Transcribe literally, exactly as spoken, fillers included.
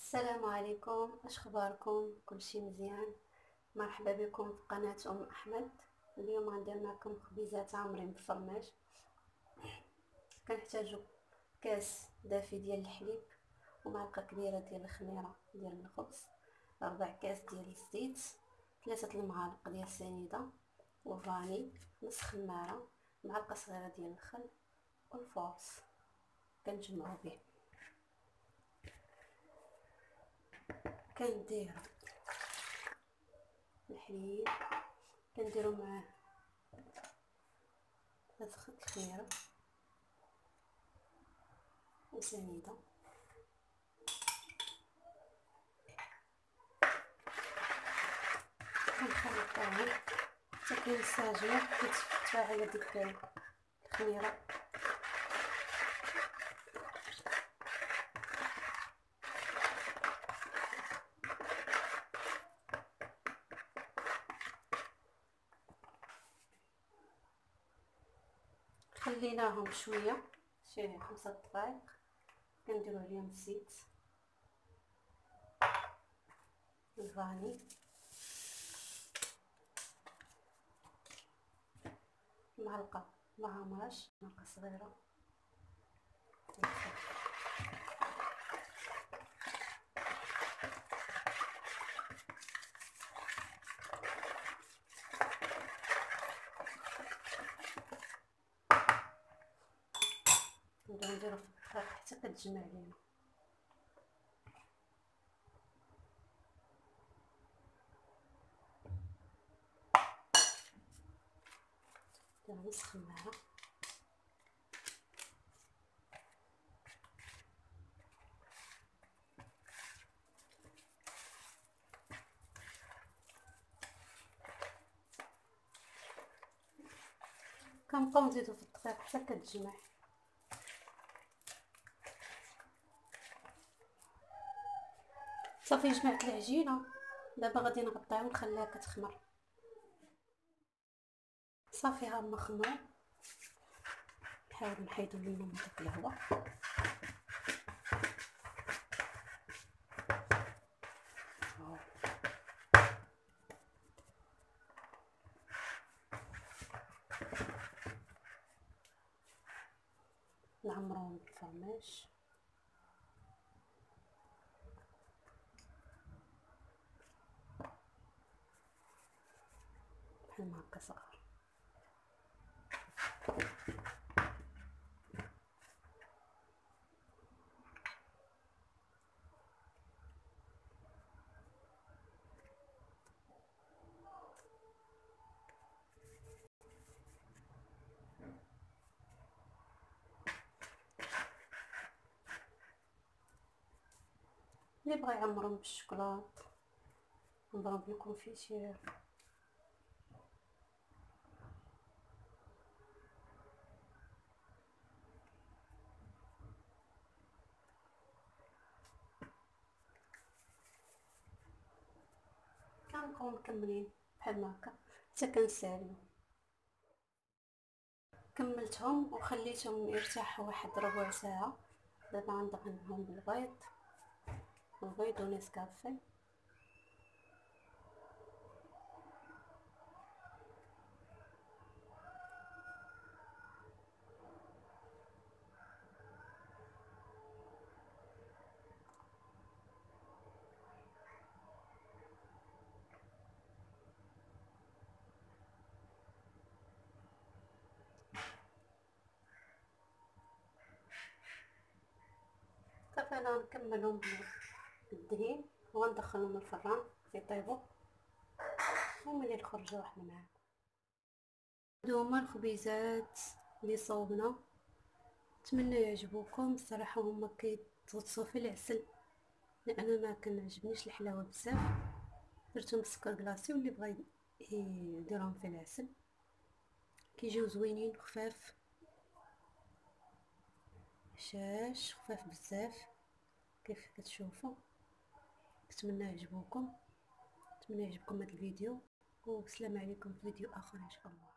السلام عليكم، اش اخباركم؟ كلشي مزيان؟ مرحبا بكم في قناه ام احمد. اليوم غندير معكم خبيزات عامرين بالفرماج. كنحتاجو كاس دافي ديال الحليب ومعلقه كبيره ديال الخميره ديال الخبز، ربع كاس ديال الزيت، ثلاثه المعالق ديال السنيده وفاني، نص خماره، معلقه صغيره ديال الخل والفورص. كنجمعو به. كندير الحليب، كنديرو معاه ثلاث خط الخميره وسنيده، كنخلطوهم حتى كينسجمو كيتفاعل هذيك الخميره. خليناهم شويه شي خمسة دقائق. كنديرو عليهم الزيت، الفاني، معلقه لهاماج، معلقه صغيره، نبداو نديرو في الدقيق حتى كتجمع لينا. نديرو نص خماره، كنبقاو نزيدو في الدقيق حتى كتجمع. صافي جمعت العجينه، دابا غادي نغطيها ونخليها كتخمر. صافي ها هما خمروا، نحاول نحيدو منهم داك الهواء. نعمروهم بالفرماج بحال ما هكا صغار. اللي بغى يعمرهم بالشوكولاط، نعمرهم بالكونفيتير. كنبقاو مكملين بحال ما هكا حتى كنساليو. كملتهم وخليتهم يرتاحوا واحد ربع ساعه. دابا غندهنهم بالبيض، البيض ونسكافيه. صافي انا نكملهم بالدهين وغندخلهم الفران يطيبوا، وملي نخرجوا احنا معاكم. هادو هما الخبيزات اللي صوبنا، نتمنى يعجبوكم. الصراحه هما كيتغطسوا في العسل، لان ما كنعجبنيش الحلاوه بزاف، درتهم بالسكر كلاصي، واللي بغى يديرهم في العسل كيجيو زوينين خفاف، هشاش خفاف بزاف كيف كتشوفوا. نتمنى يعجبوكم، نتمنى يعجبكم هذا الفيديو، والسلام عليكم في فيديو اخر ان شاء الله.